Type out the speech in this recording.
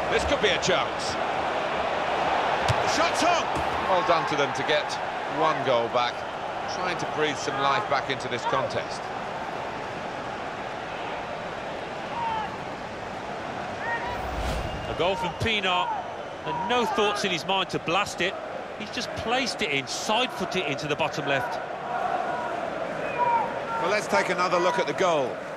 This could be a chance. Shot's on! Well done to them to get one goal back, trying to breathe some life back into this contest. A goal from Pienaar, and no thoughts in his mind to blast it. He's just placed it in, side-foot it into the bottom left. Well, let's take another look at the goal.